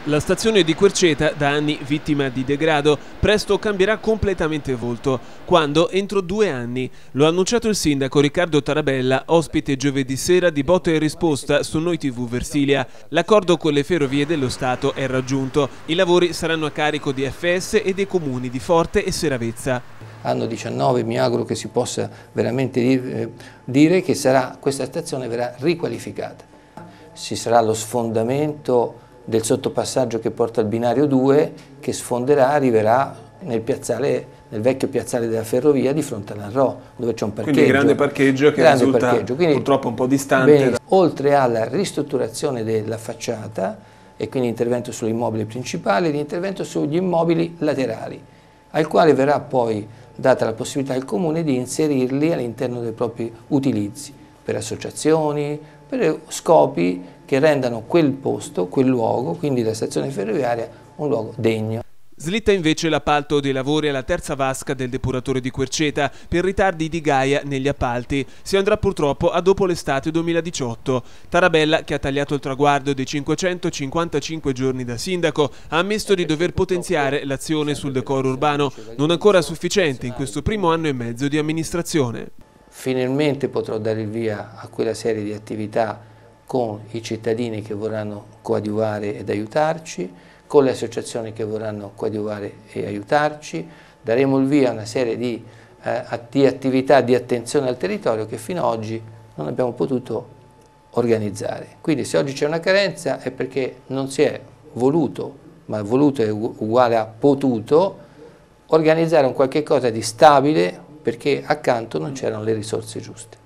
La stazione di Querceta, da anni vittima di degrado, presto cambierà completamente volto, quando entro 2 anni. Lo ha annunciato il sindaco Riccardo Tarabella, ospite giovedì sera di Botta e Risposta su Noi TV Versilia. L'accordo con le Ferrovie dello Stato è raggiunto. I lavori saranno a carico di FS e dei comuni di Forte e Seravezza. Anno 19 mi auguro che si possa veramente dire che questa stazione verrà riqualificata. Ci sarà lo sfondamento del sottopassaggio che porta al binario 2, che sfonderà, arriverà nel vecchio piazzale della ferrovia di fronte all'Anro, dove c'è un parcheggio. Quindi grande parcheggio che risulta purtroppo un po' distante. Oltre alla ristrutturazione della facciata e quindi intervento sull'immobile principale, l'intervento sugli immobili laterali, al quale verrà poi data la possibilità al Comune di inserirli all'interno dei propri utilizzi, per associazioni, per scopi che rendano quel posto, quel luogo, quindi la stazione ferroviaria, un luogo degno. Slitta invece l'appalto dei lavori alla terza vasca del depuratore di Querceta per ritardi di Gaia negli appalti. Si andrà purtroppo a dopo l'estate 2018. Tarabella, che ha tagliato il traguardo dei 555 giorni da sindaco, ha ammesso di dover potenziare l'azione sul decoro urbano, non ancora sufficiente in questo primo anno e mezzo di amministrazione. Finalmente potrò dare il via a quella serie di attività con i cittadini che vorranno coadiuvare ed aiutarci, con le associazioni che vorranno coadiuvare e aiutarci. Daremo il via a una serie di attività di attenzione al territorio che fino ad oggi non abbiamo potuto organizzare. Quindi se oggi c'è una carenza è perché non si è voluto, ma voluto è uguale a potuto, organizzare un qualche cosa di stabile perché accanto non c'erano le risorse giuste.